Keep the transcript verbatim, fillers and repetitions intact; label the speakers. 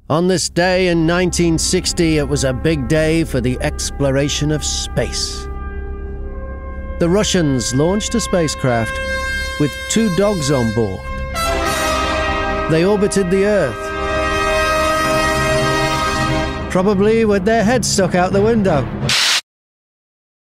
Speaker 1: On this day in nineteen sixty, it was a big day for the exploration of space. The Russians launched a spacecraft with two dogs on board. They orbited the Earth, probably with their heads stuck out the window.